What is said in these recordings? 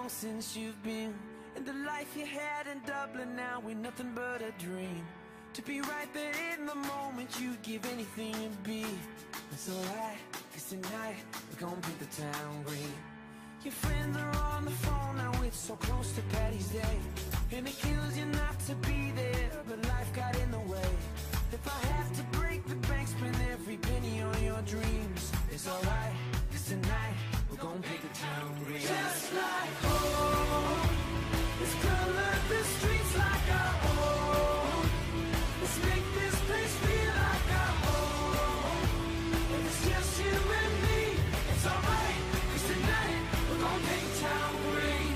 since you've been. And the life you had in Dublin now ain't nothing but a dream. To be right there in the moment, you'd give anything to be. It's alright, cause tonight we're gonna paint the town green. Your friends are on the phone now, it's so close to Paddy's Day. And it kills you not to be there, but life got in the way. If I have to break the bank, spend every penny on your dreams. It's alright, cause tonight we're gonna paint the town green. Just like home, let's color the streets like our own. Let's make this place feel like our home. If it's just you and me, it's alright, cause tonight we're gonna paint town green.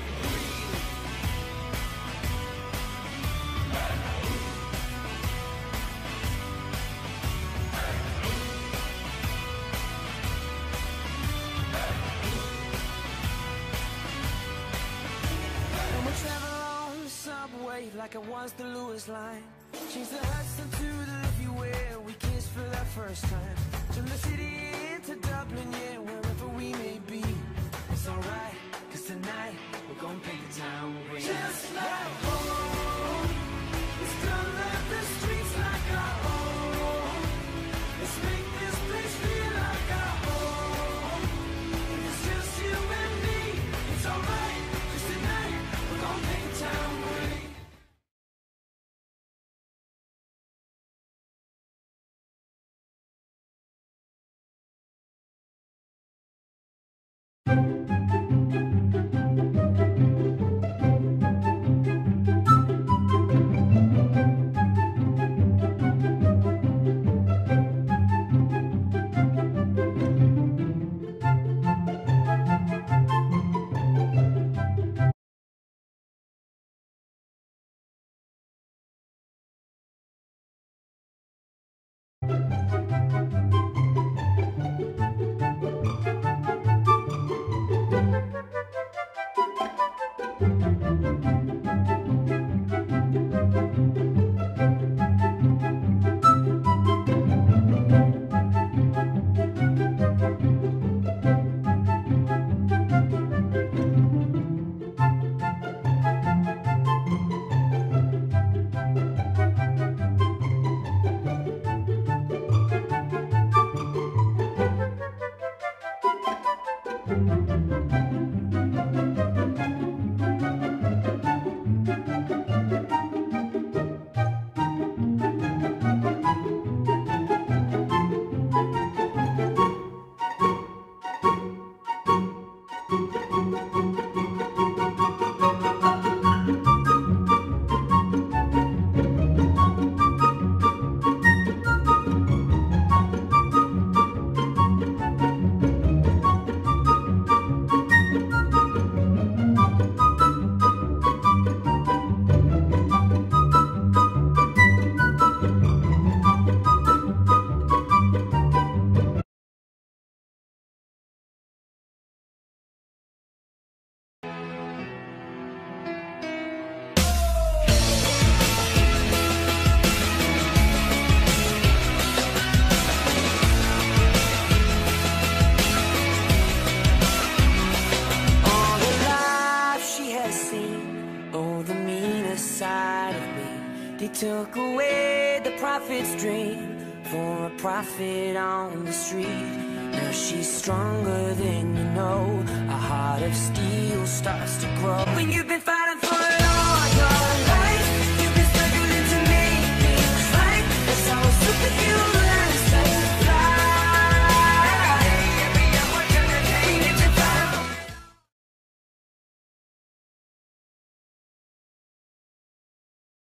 And we'll travel on the subway like it was the Lewis line. Change the Hudson to the Liffey where we kissed for that first time. From the city into Dublin, yeah, wherever we may be. It's alright, cause tonight we're gonna paint the town green. Just like home, let's color the streets like our own. Let's make this place feel like our home. If it's just you and me, it's alright, cause tonight we're gonna paint town green. Took away the prophet's dream for a prophet on the street. Now she's stronger than you know. A heart of steel starts to grow when you've been fighting for it.